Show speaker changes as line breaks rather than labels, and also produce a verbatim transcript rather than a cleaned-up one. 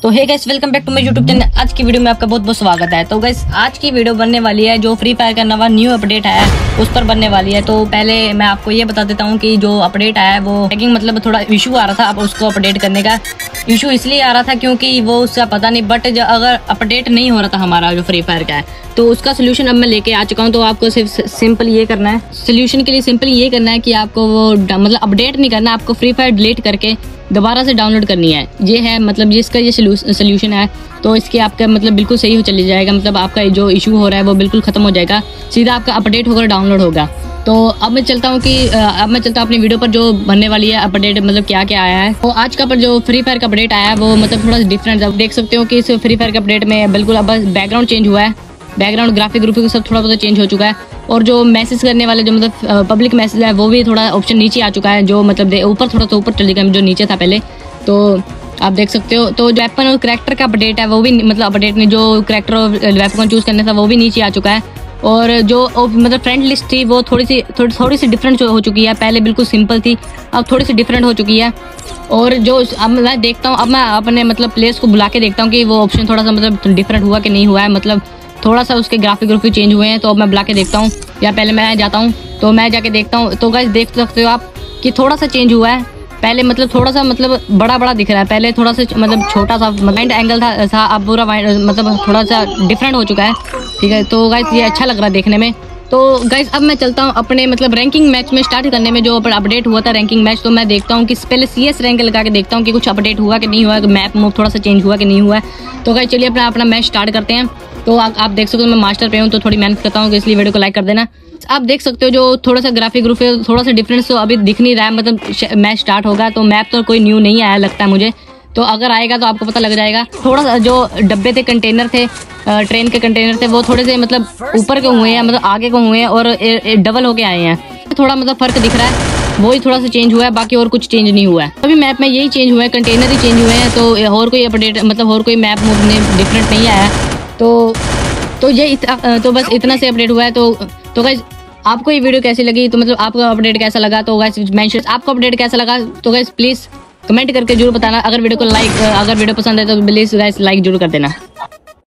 तो hey guys, welcome back to my YouTube channel. आज की वीडियो में आपका बहुत बहुत स्वागत है। तो गाइस, आज की वीडियो बनने वाली है जो फ्री फायर का नवा न्यू अपडेट है उस पर बनने वाली है। तो पहले मैं आपको ये बता देता हूँ कि जो अपडेट आया है वो हैकिंग मतलब थोड़ा इशू आ रहा था। अब उसको अपडेट करने का इशू इसलिए आ रहा था क्योंकि वो उसका पता नहीं, बट अगर अपडेट नहीं हो रहा था हमारा जो फ्री फायर का है तो उसका सोल्यूशन अब मैं लेके आ चुका हूँ। तो आपको सिर्फ सिंपल ये करना है, सोल्यूशन के लिए सिंपल ये करना है कि आपको वो मतलब अपडेट नहीं करना, आपको फ्री फायर डिलीट करके दोबारा से डाउनलोड करनी है। ये है मतलब जिसका ये सोल्यूशन है। तो इसके आपका मतलब बिल्कुल सही हो चली जाएगा, मतलब आपका जो इशू हो रहा है वो बिल्कुल खत्म हो जाएगा, सीधा आपका अपडेट होकर डाउनलोड होगा। तो अब मैं चलता हूँ कि अब मैं चलता हूँ अपनी वीडियो पर जो बनने वाली है अपडेट, मतलब क्या क्या आया है। तो आज का पर जो फ्री फायर का अपडेट आया है वो मतलब थोड़ा सा डिफरेंट है। आप देख सकते हो कि इस फ्री फायर के अपडेट में बिल्कुल अब बैकग्राउंड चेंज हुआ है, बैकग्राउंड ग्राफिक ग्राफिक सब थोड़ा बहुत चेंज हो चुका है। और जो मैसेज करने वाले जो मतलब पब्लिक मैसेज है वो भी थोड़ा ऑप्शन नीचे आ चुका है, जो मतलब ऊपर थोड़ा सा ऊपर चले गया जो नीचे था पहले। तो आप देख सकते हो। तो जो वेपन और करैक्टर का अपडेट है वो भी मतलब अपडेट नहीं, जो करैक्टर और वेपन चूज करने था वो भी नीचे आ चुका है। और जो मतलब फ्रेंड लिस्ट थी वो थोड़ी सी थोड़ी थोड़ी सी डिफरेंट हो चुकी है, पहले बिल्कुल सिंपल थी अब थोड़ी सी डिफरेंट हो चुकी है। और जो अब मैं देखता हूँ, अब मैं अपने मतलब प्लेस को बुला के देखता हूँ कि वो ऑप्शन थोड़ा सा मतलब डिफरेंट हुआ कि नहीं हुआ है, मतलब थोड़ा सा उसके ग्राफिक ग्राफिक चेंज हुए हैं। तो अब मैं बुला के देखता हूँ, या पहले मैं जाता हूँ तो मैं जाके देखता हूँ। तो गाइस देख सकते हो आप कि थोड़ा सा चेंज हुआ है, पहले मतलब थोड़ा सा मतलब बड़ा बड़ा दिख रहा है, पहले थोड़ा सा मतलब छोटा सा वाइड एंगल था, था अब पूरा मतलब थोड़ा सा डिफरेंट हो चुका है। ठीक है, तो गाइस ये अच्छा लग रहा है देखने में। तो गाइस अब मैं चलता हूँ अपने मतलब रैंकिंग मैच में स्टार्ट करने में जो अपडेट हुआ था रैंकिंग मैच। तो मैं देखता हूँ कि पहले सी एस रैंक लगा के देखता हूँ कि कुछ अपडेट हुआ कि नहीं हुआ, मैप मूव थोड़ा सा चेंज हुआ कि नहीं हुआ है। तो गाइस चलिए अपना अपना मैच स्टार्ट करते हैं। तो आ, आप देख सकते हो मैं मास्टर पे हूँ तो थोड़ी मेहनत करता हूँ, इसलिए वीडियो को लाइक कर देना। आप देख सकते हो जो थोड़ा सा ग्राफिक ग्रुप है थोड़ा सा डिफरेंस तो अभी दिख नहीं रहा है, मतलब मैच स्टार्ट होगा तो मैप तो कोई न्यू नहीं आया लगता है मुझे। तो अगर आएगा तो आपको पता लग जाएगा। थोड़ा सा जो डब्बे थे, कंटेनर थे, ट्रेन के कंटेनर थे, वो थोड़े से मतलब ऊपर के हुए हैं, मतलब आगे को हुए हैं और ए, ए, डबल होके आए हैं। थोड़ा मतलब फर्क दिख रहा है, वही थोड़ा सा चेंज हुआ है, बाकी और कुछ चेंज नहीं हुआ है। अभी मैप में यही चेंज हुआ है, कंटेनर ही चेंज हुए हैं। तो और कोई अपडेट मतलब और कोई मैप मूव डिफरेंट नहीं आया। तो तो ये इत, तो बस इतना से अपडेट हुआ है। तो तो गाइस आपको ये वीडियो कैसी लगी, तो मतलब आपका अपडेट कैसा लगा, तो गाइस मेंशन आपको अपडेट कैसा लगा तो गाइस प्लीज कमेंट करके जरूर बताना। अगर वीडियो को लाइक अगर वीडियो पसंद है तो प्लीज गाइस लाइक जरूर कर देना।